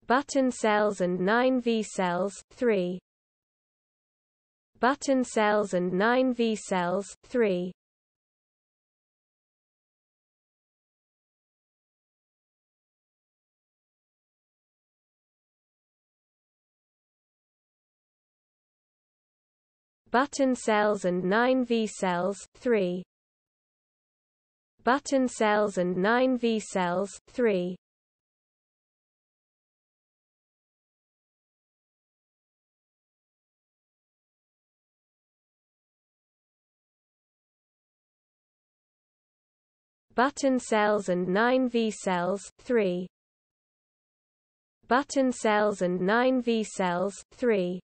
button cells and 9V cells 3 button cells and 9V cells 3 button cells and 9V cells 3 button cells and 9V cells 3 button cells and 9V cells 3 button cells and 9V cells 3